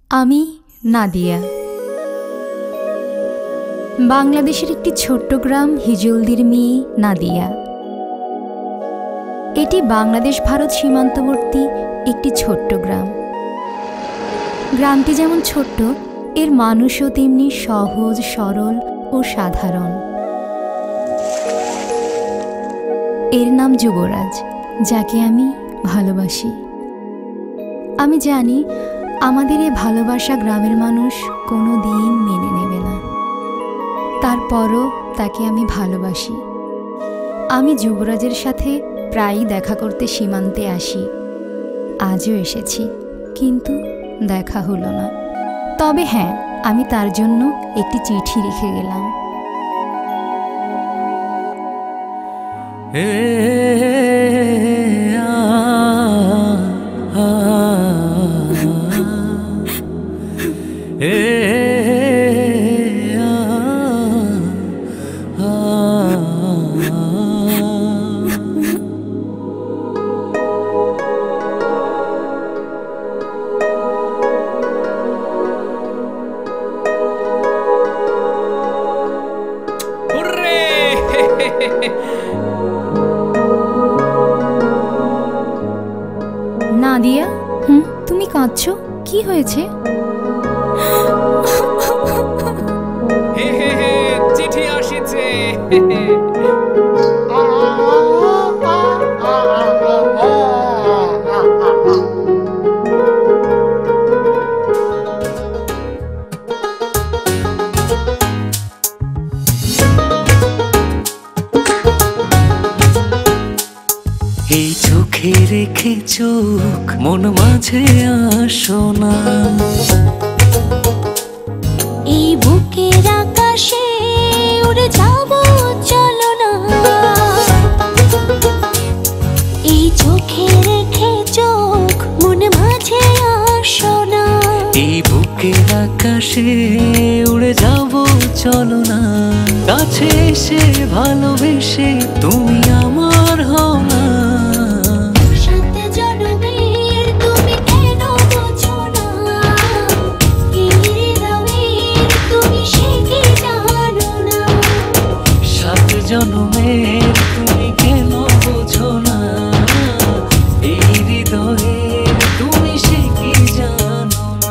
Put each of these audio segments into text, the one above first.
আমি নাদিয়া। বাংলাদেশের একটি ছোট্ট গ্রাম হিজলদির মেয়ে নাদিয়া। এটি বাংলাদেশ ভারত সীমান্তবর্তী একটি ছোট্ট গ্রাম। গ্রামটি যেমন ছোট্ট, এর মানুষও তেমনি সহজ, সরল ও সাধারণ। এর নাম যুবরাজ, যাকে আমি ভালোবাসি। আমি জানি আমাদের এই ভালোবাসা গ্রামের মানুষ কোনো দিন মেনে নেবে না, তারপরও তাকে আমি ভালোবাসি। আমি যুবরাজের সাথে প্রায়ই দেখা করতে সীমান্তে আসি। আজও এসেছি, কিন্তু দেখা হলো না। তবে হ্যাঁ, আমি তার জন্য একটি চিঠি রেখে গেলাম। নাদিয়া, তুমি কাঁদছো? কি হয়েছে? চিঠি আসিছে। এই চোখে রেখে চোখ মন মাঝে আসো না, এই বুকের আকাশে উড়ে যাব চলো না। এই চোখে রেখে চোখ মন মাঝে আসো না, এই বুকের আকাশে উড়ে যাব চলো না। কাছে এসে ভালোবেসে তুমি আমার হও না। জনমের তুমি কেন বোঝো না, এই হৃদয়ের তুমি সে কি জানো না।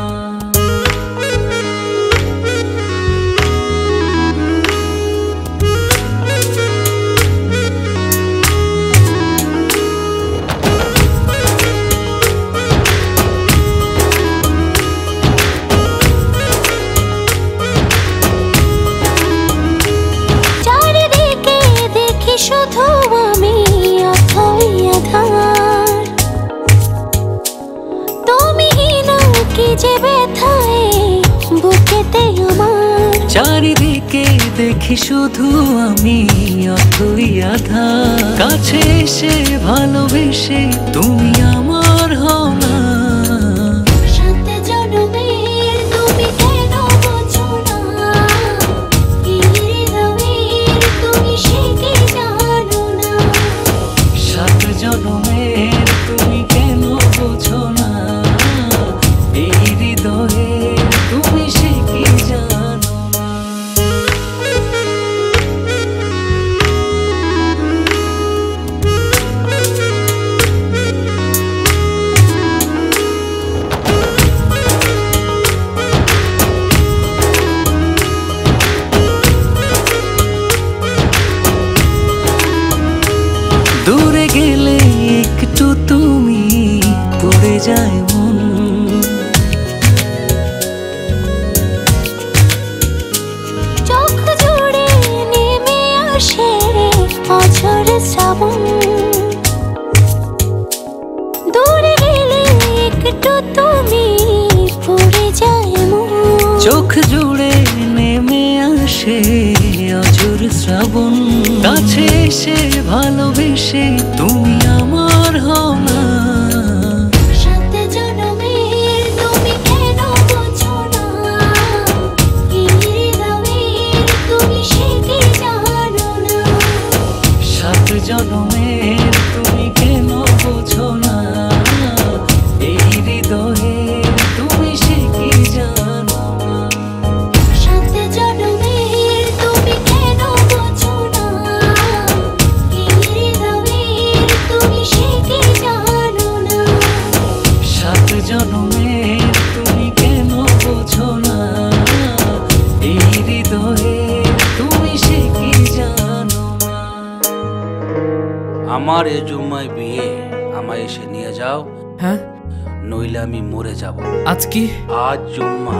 শুধু আমি অথই আধার, তুমি না কি যে ব্যথায় বুকেতে আমার। চারিদিকে দেখি শুধু আমি অথই আধার। কাছে এসে ভালোবেসে তুমি আমার হও না। জনমের তুমি কেন বোঝো না, এই হৃদয়ে তুমি সে কি জানো না। দূরে গেলে একটু তুমি পড়ে যায় মন, চোখ জুড়ে নেমে আসে অঝোর শ্রাবণ। দূরে গেলে একটু তুমি পড়ে যায় মন, চোখ জুড়ে নেমে আসে অঝোর শ্রাবণ। কাছে এসে ভালোবেসে তুমি আমার হও না। জনমের তুমি কেন বোঝো না, এই হৃদয়ে তুমি সে কি আমার এ জুম্মায় বিয়ে, আমায় এসে নিয়ে যাও, হ্যাঁ নইলে আমি মরে যাব। আজ কি? আজ জুম্মা।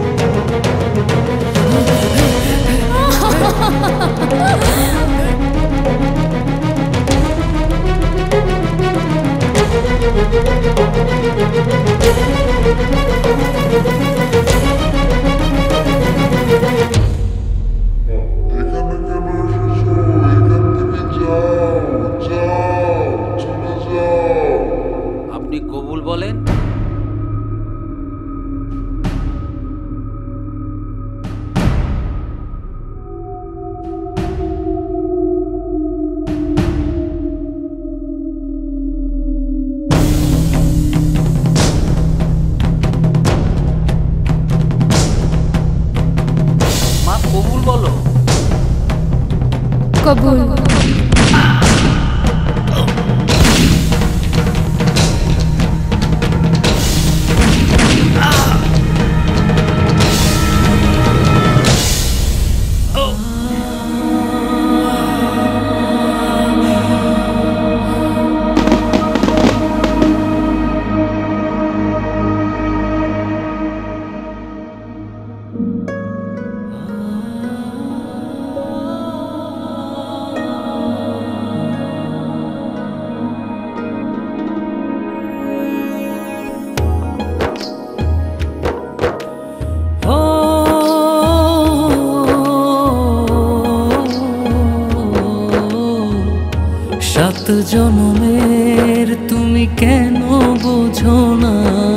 আপনি কবুল বলেন। মা কবুল বলো। কবুল। সাত জনমের তুমি কেন বোঝো না,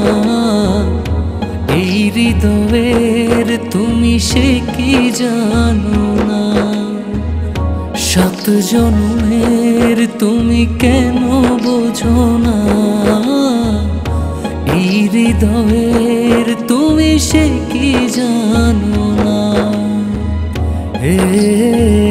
এই হৃদয়ের তুমি সে কি জানো না। সাত জনমের তুমি কেন বোঝো না, এই হৃদয়ের তুমি সে কি জানো না।